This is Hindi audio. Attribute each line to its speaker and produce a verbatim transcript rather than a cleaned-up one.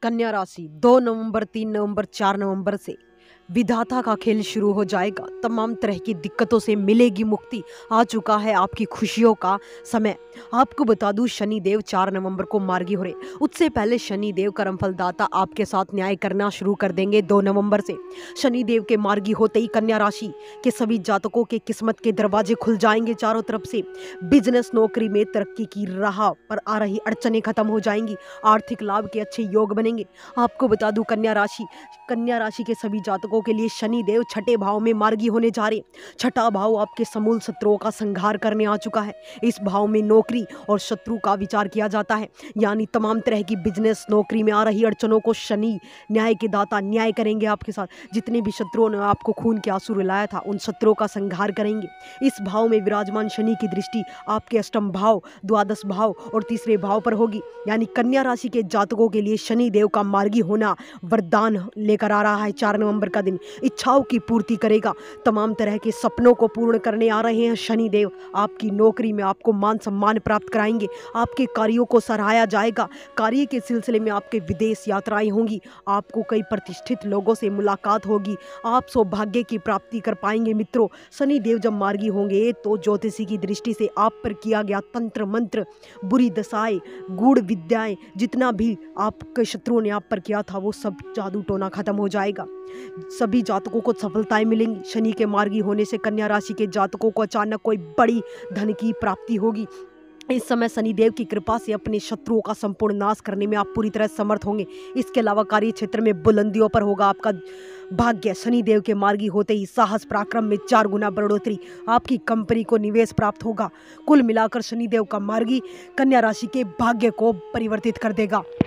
Speaker 1: कन्या राशि दो नवंबर, तीन नवंबर, चार नवंबर से विधाता का खेल शुरू हो जाएगा। तमाम तरह की दिक्कतों से मिलेगी मुक्ति। आ चुका है आपकी खुशियों का समय। आपको बता दूं, शनि देव चार नवंबर को मार्गी हो रहे। उससे पहले शनि देव कर्मफल दाता आपके साथ न्याय करना शुरू कर देंगे। दो नवंबर से शनि देव के मार्गी होते ही कन्या राशि के सभी जातकों के किस्मत के दरवाजे खुल जाएंगे चारों तरफ से। बिजनेस नौकरी में तरक्की की राह पर आ रही अड़चनें खत्म हो जाएंगी। आर्थिक लाभ के अच्छे योग बनेंगे। आपको बता दूं, कन्या राशि कन्या राशि के सभी जातकों के लिए शनि देव छठे भाव में मार्गी होने जा रहे। छठा भाव आपके समूल शत्रुओं का संहार करने आ चुका है। इस भाव में नौकरी और शत्रु का विचार किया जाता है, यानी तमाम तरह की बिजनेस नौकरी में आ रही अड़चनों को शनि न्याय के दाता न्याय करेंगे आपके साथ। जितने भी शत्रुओं ने आपको खून के आंसू रुलाया था, उन शत्रुओं का संहार करेंगे। इस भाव में विराजमान शनि की दृष्टि आपके अष्टम भाव, द्वादश भाव और तीसरे भाव पर होगी, यानी कन्या राशि के जातकों के लिए शनि देव का मार्गी होना वरदान लेकर आ रहा है। चार नवंबर का दिन इच्छाओं की पूर्ति करेगा। तमाम तरह के सपनों को पूर्ण करने आ रहे हैं शनि देव। आपकी नौकरी में आपको मान सम्मान प्राप्त कराएंगे। आपके कार्यों को सराहाया जाएगा। कार्य के सिलसिले में आपके विदेश यात्राएं होंगी। आपको कई प्रतिष्ठित लोगों से मुलाकात होगी। आप सौभाग्य की प्राप्ति कर पाएंगे। मित्रों, शनि देव जब मार्गी होंगे तो ज्योतिषी की दृष्टि से आप पर किया गया तंत्र मंत्र, बुरी दशाएं, गूढ़ विद्याएं, जितना भी आपके शत्रुओं ने आप पर किया था, वो सब जादू टोना खत्म हो जाएगा। सभी जातकों को सफलताएं मिलेंगी। शनि के मार्गी होने से कन्या राशि के जातकों को अचानक कोई बड़ी धन की प्राप्ति होगी। इस समय शनिदेव की कृपा से अपने शत्रुओं का संपूर्ण नाश करने में आप पूरी तरह समर्थ होंगे। इसके अलावा कार्य क्षेत्र में बुलंदियों पर होगा आपका भाग्य। शनिदेव के मार्गी होते ही साहस पराक्रम में चार गुना बढ़ोतरी। आपकी कंपनी को निवेश प्राप्त होगा। कुल मिलाकर शनिदेव का मार्गी कन्या राशि के भाग्य को परिवर्तित कर देगा।